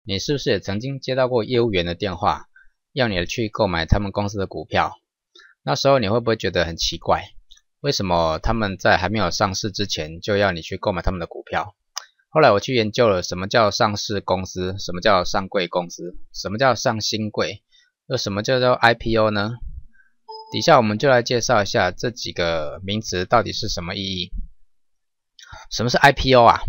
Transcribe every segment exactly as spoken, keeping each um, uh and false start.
你是不是也曾经接到过业务员的电话，要你去购买他们公司的股票？那时候你会不会觉得很奇怪，为什么他们在还没有上市之前就要你去购买他们的股票？后来我去研究了什么叫上市公司，什么叫上柜公司，什么叫上新柜，又什么叫做 I P O 呢？底下我们就来介绍一下这几个名词到底是什么意义。什么是 I P O 啊？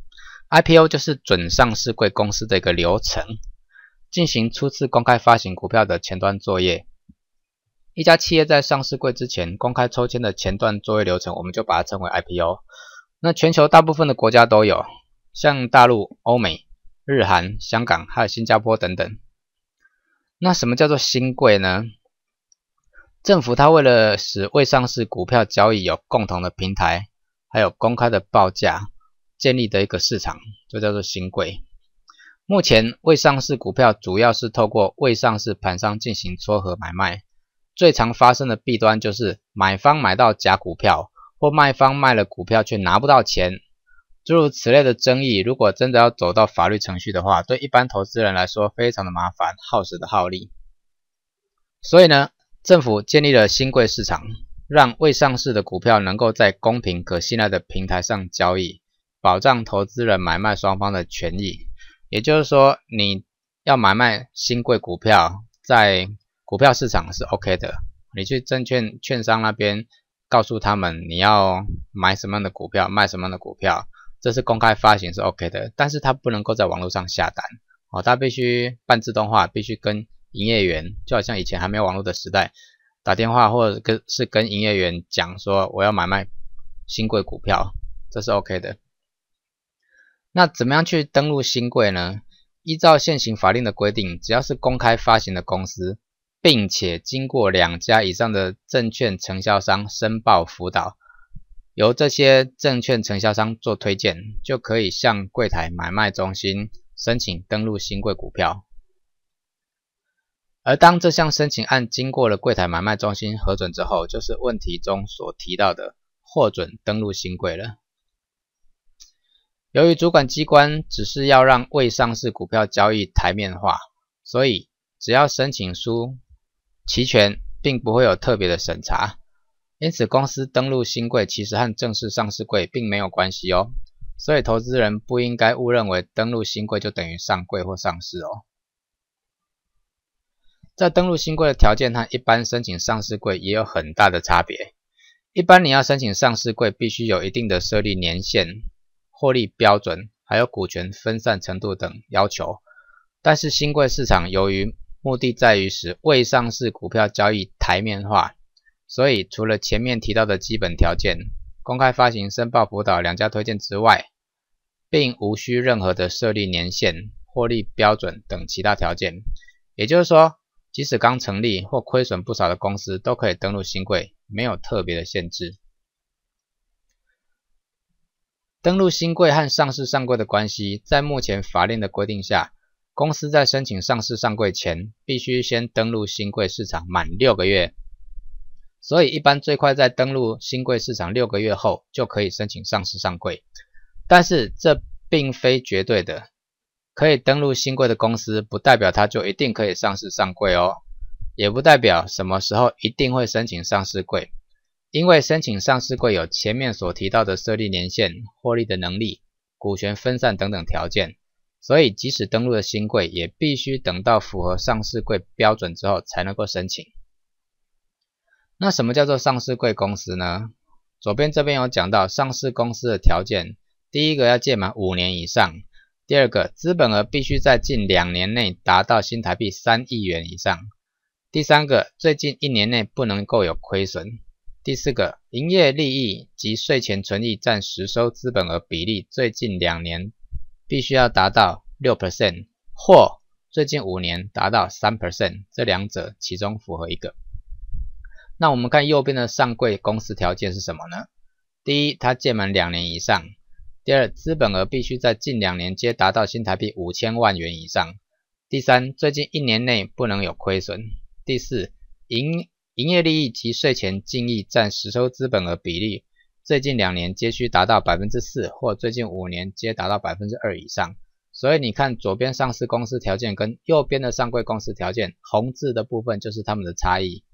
I P O 就是准上市柜公司的一个流程，进行初次公开发行股票的前端作业。一家企业在上市柜之前公开抽签的前段作业流程，我们就把它称为 I P O。 那全球大部分的国家都有，像大陆、欧美、日韩、香港还有新加坡等等。那什么叫做新柜呢？政府它为了使未上市股票交易有共同的平台，还有公开的报价，建立的一个市场，就叫做新柜。目前未上市股票主要是透过未上市盘商进行撮合买卖，最常发生的弊端就是买方买到假股票，或卖方卖了股票却拿不到钱。诸如此类的争议，如果真的要走到法律程序的话，对一般投资人来说非常的麻烦，耗时的耗力。所以呢，政府建立了新柜市场，让未上市的股票能够在公平可信赖的平台上交易，保障投资人买卖双方的权益。也就是说，你要买卖新柜股票，在股票市场是 OK 的，你去证券券商那边告诉他们你要买什么样的股票，卖什么样的股票，这是公开发行是 OK 的，但是它不能够在网络上下单哦，它必须半自动化，必须跟营业员，就好像以前还没有网络的时代，打电话或者跟是跟营业员讲说我要买卖新柜股票，这是 OK 的。那怎么样去登录新柜呢？依照现行法令的规定，只要是公开发行的公司，并且经过两家以上的证券承销商申报辅导，由这些证券承销商做推荐，就可以向柜台买卖中心申请登录新柜股票。而当这项申请案经过了柜台买卖中心核准之后，就是问题中所提到的获准登录新柜了。由于主管机关只是要让未上市股票交易台面化，所以只要申请书齐全，并不会有特别的审查。因此公司登录新柜其实和正式上市柜并没有关系哦，所以投资人不应该误认为登录新柜就等于上柜或上市哦。在登录新柜的条件和一般申请上市柜也有很大的差别。一般你要申请上市柜，必须有一定的设立年限、获利标准，还有股权分散程度等要求。但是新柜市场由于目的在于使未上市股票交易台面化，所以除了前面提到的基本条件，公开发行、申报辅导两家推荐之外，并无需任何的设立年限、获利标准等其他条件。也就是说，即使刚成立或亏损不少的公司都可以登录新柜，没有特别的限制。登录新柜和上市上柜的关系，在目前法令的规定下，公司在申请上市上柜前，必须先登录新柜市场满六个月。所以一般最快在登录新柜市场六个月后，就可以申请上市上柜。但是这并非绝对的，可以登录新柜的公司，不代表它就一定可以上市上柜哦，也不代表什么时候一定会申请上市柜。因为申请上市柜有前面所提到的设立年限、获利的能力、股权分散等等条件，所以即使登录了新柜，也必须等到符合上市柜标准之后才能够申请。那什么叫做上市柜公司呢？左边这边有讲到上市公司的条件，第一个要届满五年以上，第二个资本额必须在近两年内达到新台币三亿元以上，第三个最近一年内不能够有亏损，第四个营业利益及税前纯益占实收资本额比例最近两年必须要达到 百分之六 或最近五年达到 百分之三， 这两者其中符合一个。那我们看右边的上柜公司条件是什么呢？第一，它届满两年以上；第二，资本额必须在近两年皆达到新台币五千万元以上；第三，最近一年内不能有亏损；第四，营营业利益及税前净益占实收资本额比例最近两年皆需达到 百分之四 或最近五年皆达到 百分之二 以上。 所以你看左边上市公司条件跟右边的上柜公司条件，红字的部分就是它们的差异。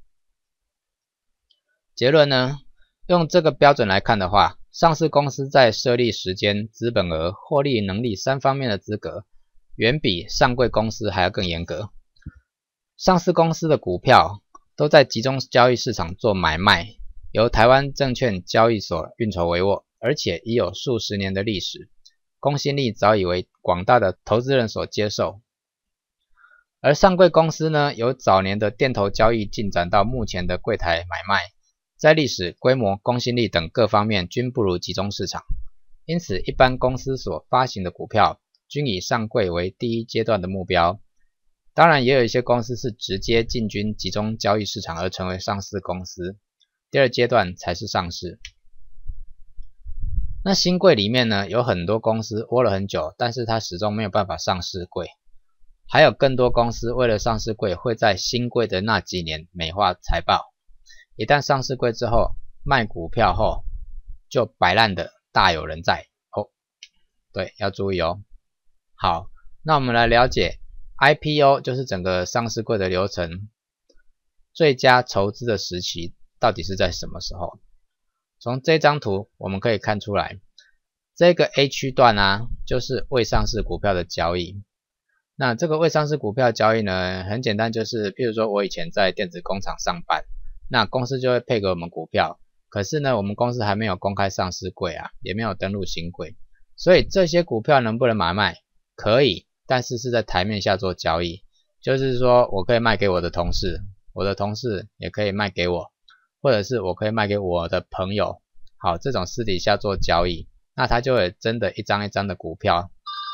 结论呢，用这个标准来看的话，上市公司在设立时间、资本额、获利能力三方面的资格，远比上柜公司还要更严格。上市公司的股票都在集中交易市场做买卖，由台湾证券交易所运筹帷幄，而且已有数十年的历史，公信力早已为广大的投资人所接受。而上柜公司呢，由早年的店头交易进展到目前的柜台买卖，在历史、规模、公信力等各方面均不如集中市场，因此一般公司所发行的股票均以上柜为第一阶段的目标。当然也有一些公司是直接进军集中交易市场而成为上市公司，第二阶段才是上市。那新柜里面呢，有很多公司窝了很久，但是它始终没有办法上市柜，还有更多公司为了上市柜会在新柜的那几年美化财报，一旦上市柜之后卖股票后就摆烂的大有人在哦，对，要注意哦。好，那我们来了解 I P O 就是整个上市柜的流程，最佳筹资的时期到底是在什么时候？从这张图我们可以看出来，这个 A 区段啊，就是未上市股票的交易。那这个未上市股票交易呢，很简单，就是譬如说我以前在电子工厂上班，那公司就会配给我们股票，可是呢我们公司还没有公开上市柜啊，也没有登录新柜，所以这些股票能不能买卖？可以，但是是在台面下做交易，就是说我可以卖给我的同事，我的同事也可以卖给我，或者是我可以卖给我的朋友，好，这种私底下做交易，那它就会真的一张一张的股票。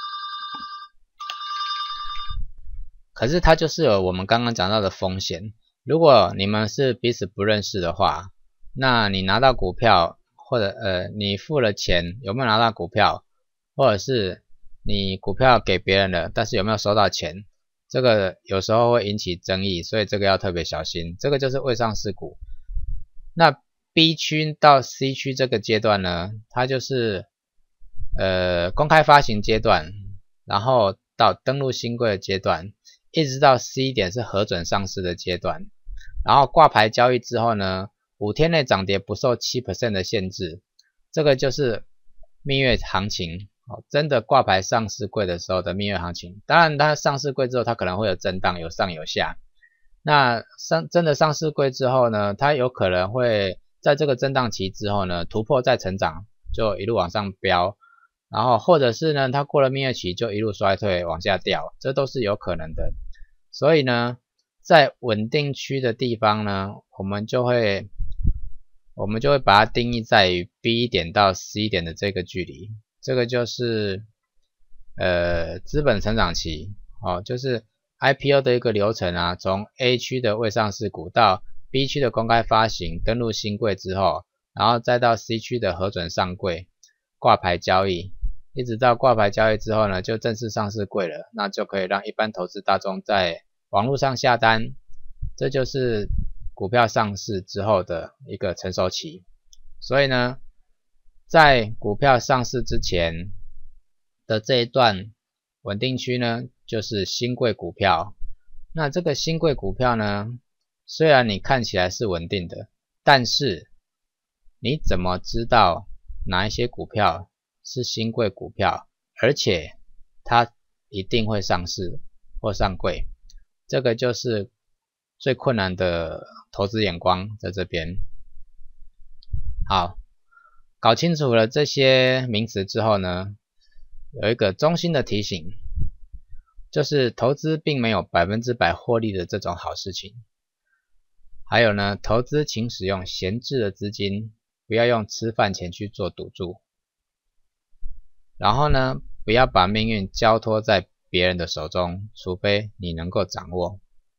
可是它就是有我们刚刚讲到的风险，如果你们是彼此不认识的话，那你拿到股票，或者呃你付了钱，有没有拿到股票，或者是你股票给别人了，但是有没有收到钱，这个有时候会引起争议，所以这个要特别小心，这个就是未上市股。那 B 区到 C 区这个阶段呢，它就是呃公开发行阶段，然后到登录新柜的阶段，一直到 C 点是核准上市的阶段，然后挂牌交易之后呢，五天内涨跌不受 百分之七 的限制，这个就是蜜月行情，真的挂牌上市柜的时候的蜜月行情。当然它上市柜之后它可能会有震荡，有上有下，那上真的上市柜之后呢，它有可能会在这个震荡期之后呢，突破再成长，就一路往上飙，然后或者是呢，它过了蜜月期就一路衰退往下掉，这都是有可能的。所以呢，在稳定区的地方呢，我们就会我们就会把它定义在于 B 点到 C 点的这个距离，这个就是呃资本成长期哦，就是 I P O 的一个流程啊，从 A 区的未上市股到 B 区的公开发行登录新柜之后，然后再到 C 区的核准上柜挂牌交易，一直到挂牌交易之后呢，就正式上市柜了，那就可以让一般投资大众在网络上下单，这就是股票上市之后的一个成熟期。所以呢，在股票上市之前的这一段稳定区呢，就是新柜股票。那这个新柜股票呢，虽然你看起来是稳定的，但是你怎么知道哪一些股票是新柜股票，而且它一定会上市或上柜？这个就是最困难的投资眼光在这边。好，搞清楚了这些名词之后呢，有一个中心的提醒，就是投资并没有百分之百获利的这种好事情。还有呢，投资请使用闲置的资金，不要用吃饭钱去做赌注。然后呢，不要把命运交托在别人的手中，除非你能够掌握。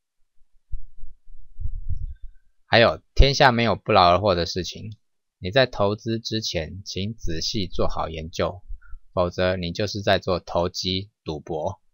还有，天下没有不劳而获的事情，你在投资之前，请仔细做好研究，否则你就是在做投机赌博。